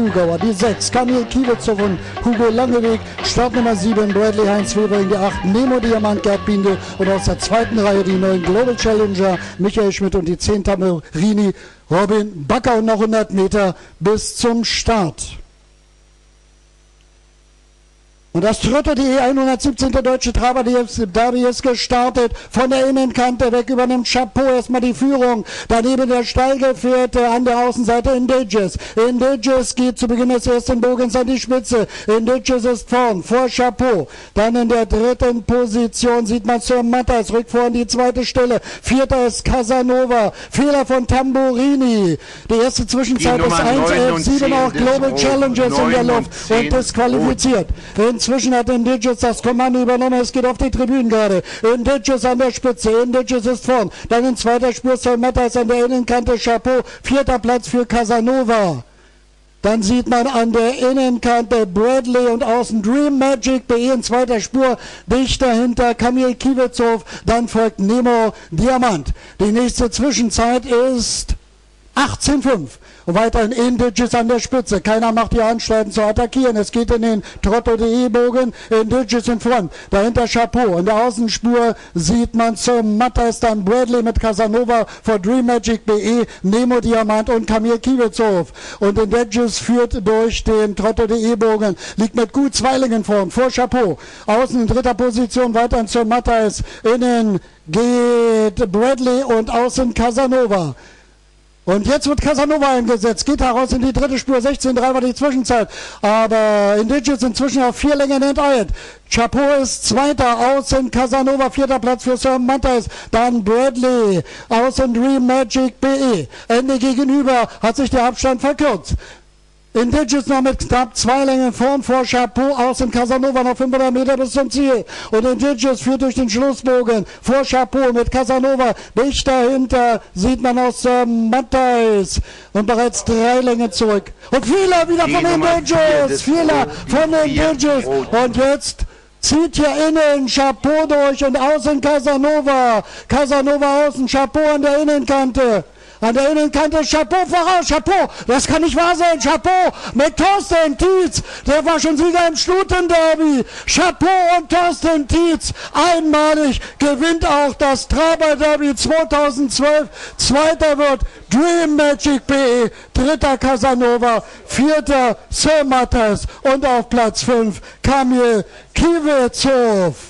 Krugauer, die 6, Kamil Kiewitzow und Hugo Langeweg, Startnummer 7, Bradley Heinz Webering, die 8, Nemo Diamant, Gerd Bindel und aus der zweiten Reihe die 9 Global Challenger, Michael Schmidt und die 10 Tamerini, Robin Bakker und noch 100 Meter bis zum Start. Und das Trotto.de 117. Deutsche Traber Derby ist gestartet. Von der Innenkante weg übernimmt Chapeau erstmal die Führung. Daneben der Steilgefährte an der Außenseite Indiges. Indiges geht zu Beginn des ersten Bogens an die Spitze. Indiges ist vorn, vor Chapeau. Dann in der dritten Position sieht man Sir Mattas, rückt vor an die zweite Stelle. Vierter ist Casanova. Fehler von Tamburini. Die erste Zwischenzeit ist 1:11:7, auch Global Challenges in der Luft und disqualifiziert. Inzwischen hat Indiges das Kommando übernommen, es geht auf die Tribünen gerade. Indiges an der Spitze, Indiges ist vorn. Dann in zweiter Spur Sir Mattas an der Innenkante, Chapeau, 4. Platz für Casanova. Dann sieht man an der Innenkante Bradley und außen Dream Magic BE in zweiter Spur, dicht dahinter Kamil Kiewitzow, dann folgt Nemo Diamant. Die nächste Zwischenzeit ist 18:5. Und weiterhin Indiges an der Spitze. Keiner macht die Anstalten zu attackieren. Es geht in den Trotto.de-Bogen. Indiges in Front. Dahinter Chapeau. In der Außenspur sieht man zum Mattas dann Bradley mit Casanova vor Dream Magic BE, Nemo Diamant und Kamil Kiewitzow. Und Indiges führt durch den Trotto.de-Bogen. Liegt mit gut 2 Längen vorn. Vor Chapeau. Außen in dritter Position weiterhin zum Mattas. Innen geht Bradley und außen Casanova. Und jetzt wird Casanova eingesetzt, geht heraus in die dritte Spur, 16:3 war die Zwischenzeit. Aber Indiges inzwischen auf 4 Längen enteilt. Chapeau ist Zweiter, außen Casanova, 4. Platz für Sir Mattas. Dann Bradley, außen Dream Magic BE. Ende gegenüber hat sich der Abstand verkürzt. Indiges noch mit knapp 2 Längen vorn vor Chapeau, außen Casanova noch 500 Meter bis zum Ziel. Und Indiges führt durch den Schlussbogen vor Chapeau mit Casanova. Dicht dahinter sieht man aus Mattas und bereits 3 Längen zurück. Und Fehler wieder von Indiges, Fehler von Indiges. Und jetzt zieht hier innen Chapeau durch und außen Casanova. Casanova außen, Chapeau an der Innenkante. An der Innenkante Chapeau voraus, Chapeau, das kann nicht wahr sein, Chapeau mit Thorsten Tietz, der war schon Sieger im Stuten-Derby. Chapeau und Thorsten Tietz, einmalig gewinnt auch das Traber-Derby 2012, Zweiter wird Dream Magic BE, 3. Casanova, 4. Sir Mattas und auf Platz 5 Kamil Kiewitzow.